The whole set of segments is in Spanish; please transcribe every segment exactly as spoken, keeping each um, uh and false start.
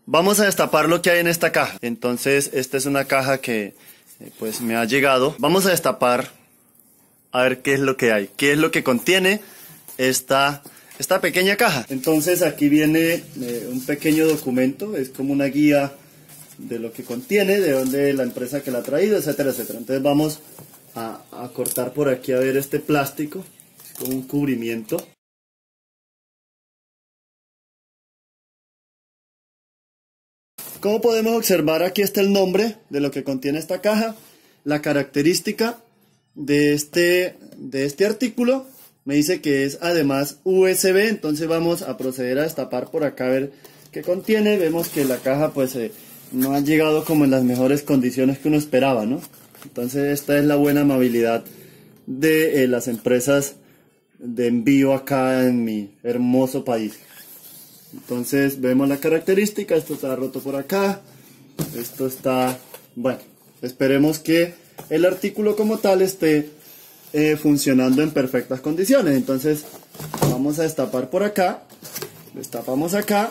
Vamos a destapar lo que hay en esta caja. Entonces, esta es una caja que eh, pues me ha llegado. Vamos a destapar a ver qué es lo que hay, qué es lo que contiene esta, esta pequeña caja. Entonces, aquí viene eh, un pequeño documento, es como una guía de lo que contiene, de dónde la empresa que la ha traído, etcétera, etcétera. Entonces, vamos a, a cortar por aquí a ver este plástico, es como un cubrimiento. Como podemos observar, aquí está el nombre de lo que contiene esta caja, la característica de este, de este artículo, me dice que es además U S B, entonces vamos a proceder a destapar por acá a ver qué contiene. Vemos que la caja pues eh, no ha llegado como en las mejores condiciones que uno esperaba, ¿no? Entonces esta es la buena amabilidad de eh, las empresas de envío acá en mi hermoso país. Entonces vemos la característica, esto está roto por acá, esto está, bueno, esperemos que el artículo como tal esté eh, funcionando en perfectas condiciones. Entonces vamos a destapar por acá, destapamos acá,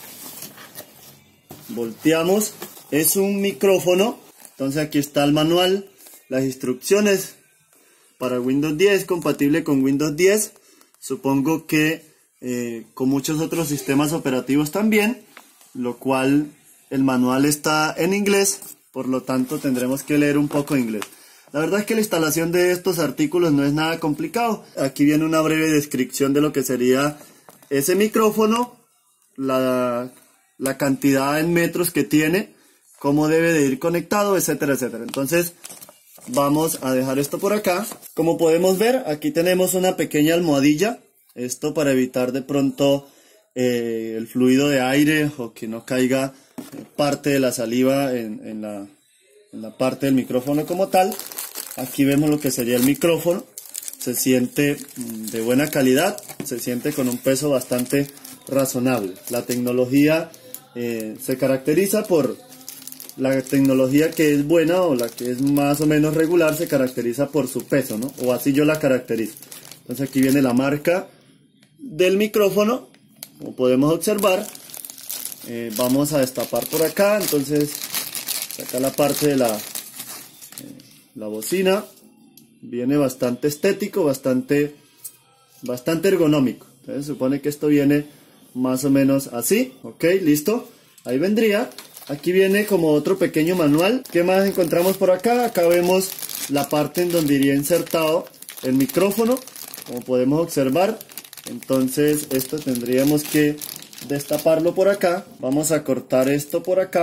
volteamos, es un micrófono, entonces aquí está el manual, las instrucciones para Windows diez, compatible con Windows diez, supongo que Eh, con muchos otros sistemas operativos también, lo cual el manual está en inglés, por lo tanto tendremos que leer un poco inglés. La verdad es que la instalación de estos artículos no es nada complicado. Aquí viene una breve descripción de lo que sería ese micrófono, la, la cantidad en metros que tiene, cómo debe de ir conectado, etcétera, etcétera. Entonces vamos a dejar esto por acá. Como podemos ver, aquí tenemos una pequeña almohadilla. Esto para evitar de pronto eh, el fluido de aire o que no caiga parte de la saliva en, en, la, en la parte del micrófono como tal. Aquí vemos lo que sería el micrófono. Se siente de buena calidad, se siente con un peso bastante razonable. La tecnología eh, se caracteriza por la tecnología que es buena o la que es más o menos regular, se caracteriza por su peso, ¿no? O así yo la caracterizo. Entonces aquí viene la marca del micrófono, como podemos observar. Eh, vamos a destapar por acá, entonces saca la parte de la, eh, la bocina. Viene bastante estético, bastante, bastante ergonómico. Entonces se supone que esto viene más o menos así, ok, listo, ahí vendría. Aquí viene como otro pequeño manual. ¿Qué más encontramos por acá? Acá vemos la parte en donde iría insertado el micrófono, como podemos observar. Entonces esto tendríamos que destaparlo por acá. Vamos a cortar esto por acá.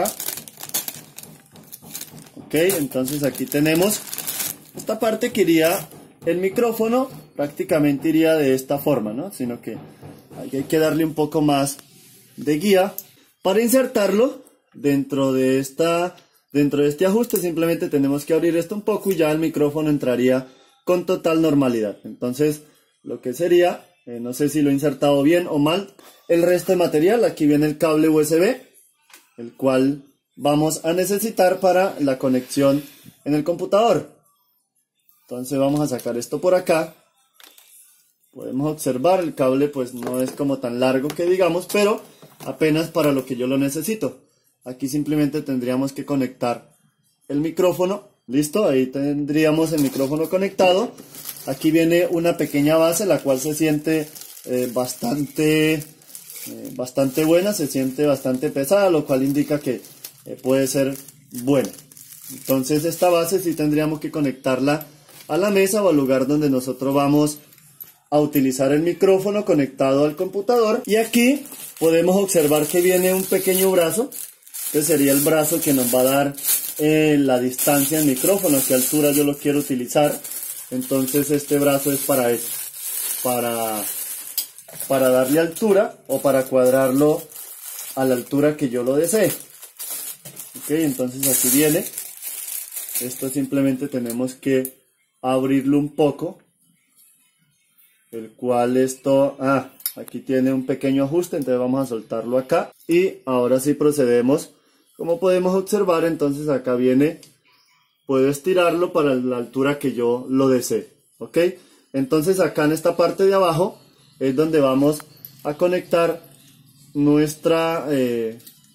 Ok, entonces aquí tenemos esta parte que iría el micrófono, prácticamente iría de esta forma, ¿no? Sino que hay que darle un poco más de guía para insertarlo dentro de esta, dentro de este ajuste. Simplemente tenemos que abrir esto un poco y ya el micrófono entraría con total normalidad. Entonces lo que sería, Eh, no sé si lo he insertado bien o mal, el resto de material. Aquí viene el cable U S B, el cual vamos a necesitar para la conexión en el computador. Entonces vamos a sacar esto por acá. Podemos observar, el cable pues no es como tan largo que digamos, pero apenas para lo que yo lo necesito. Aquí simplemente tendríamos que conectar el micrófono. Listo, ahí tendríamos el micrófono conectado. Aquí viene una pequeña base, la cual se siente eh, bastante, eh, bastante buena, se siente bastante pesada, lo cual indica que eh, puede ser buena. Entonces esta base sí tendríamos que conectarla a la mesa o al lugar donde nosotros vamos a utilizar el micrófono conectado al computador. Y aquí podemos observar que viene un pequeño brazo, que sería el brazo que nos va a dar eh, la distancia del micrófono, a qué altura yo lo quiero utilizar. Entonces este brazo es para eso, para, para darle altura o para cuadrarlo a la altura que yo lo desee. Ok, entonces aquí viene, esto simplemente tenemos que abrirlo un poco, el cual esto, ah, aquí tiene un pequeño ajuste, entonces vamos a soltarlo acá y ahora sí procedemos. Como podemos observar, entonces acá viene, puedo estirarlo para la altura que yo lo desee, ¿ok? Entonces acá en esta parte de abajo es donde vamos a conectar nuestra, eh,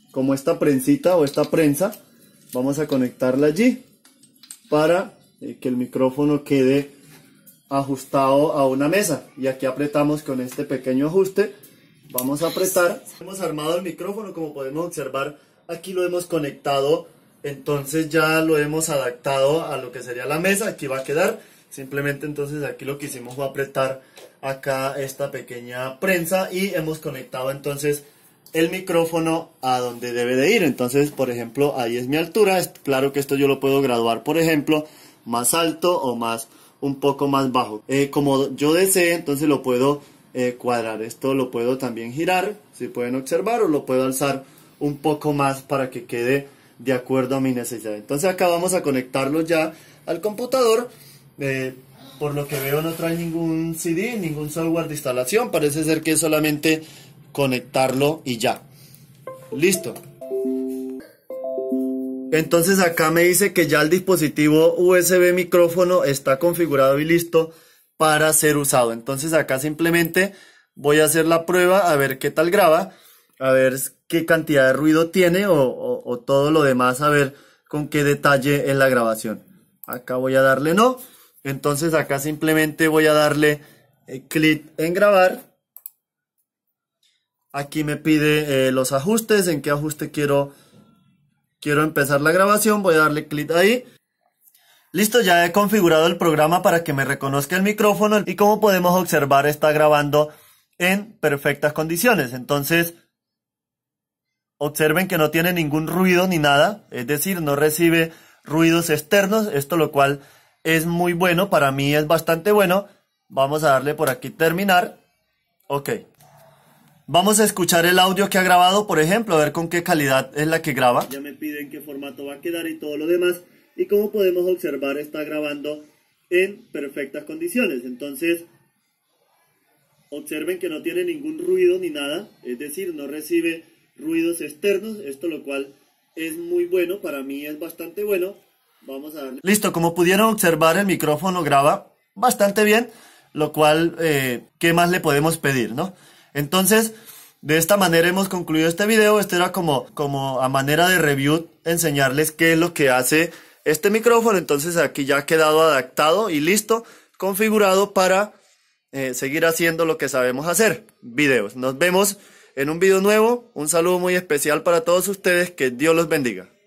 como esta prensita o esta prensa, vamos a conectarla allí para eh, que el micrófono quede ajustado a una mesa. Y aquí apretamos con este pequeño ajuste, vamos a apretar. Hemos armado el micrófono, como podemos observar, aquí lo hemos conectado, entonces ya lo hemos adaptado a lo que sería la mesa. Aquí va a quedar, simplemente entonces aquí lo que hicimos fue apretar acá esta pequeña prensa y hemos conectado entonces el micrófono a donde debe de ir. Entonces, por ejemplo, ahí es mi altura. Es claro que esto yo lo puedo graduar, por ejemplo, más alto o más un poco más bajo. Eh, como yo desee, entonces lo puedo eh, cuadrar. Esto lo puedo también girar, si pueden observar, o lo puedo alzar un poco más para que quede de acuerdo a mi necesidad. Entonces acá vamos a conectarlo ya al computador. Eh, por lo que veo no trae ningún C D, ningún software de instalación. Parece ser que es solamente conectarlo y ya. Listo. Entonces acá me dice que ya el dispositivo U S B micrófono está configurado y listo para ser usado. Entonces acá simplemente voy a hacer la prueba a ver qué tal graba, a ver qué cantidad de ruido tiene o, o, o todo lo demás, a ver con qué detalle es la grabación. Acá voy a darle no. Entonces acá simplemente voy a darle eh, clic en grabar. Aquí me pide eh, los ajustes, en qué ajuste quiero, quiero empezar la grabación. Voy a darle clic ahí. Listo, ya he configurado el programa para que me reconozca el micrófono y como podemos observar está grabando en perfectas condiciones. Entonces, observen que no tiene ningún ruido ni nada, es decir, no recibe ruidos externos, esto lo cual es muy bueno, para mí es bastante bueno. Vamos a darle por aquí terminar. Ok. Vamos a escuchar el audio que ha grabado, por ejemplo, a ver con qué calidad es la que graba. Ya me piden qué formato va a quedar y todo lo demás. Y como podemos observar está grabando en perfectas condiciones. Entonces, observen que no tiene ningún ruido ni nada, es decir, no recibe ruidos externos, esto lo cual es muy bueno, para mí es bastante bueno. Vamos a darle. Listo, como pudieron observar el micrófono graba bastante bien, lo cual, eh, ¿qué más le podemos pedir, no? Entonces, de esta manera hemos concluido este video. Esto era como, como a manera de review, enseñarles qué es lo que hace este micrófono. Entonces aquí ya ha quedado adaptado y listo, configurado para eh, seguir haciendo lo que sabemos hacer, videos. Nos vemos en un video nuevo. Un saludo muy especial para todos ustedes, que Dios los bendiga.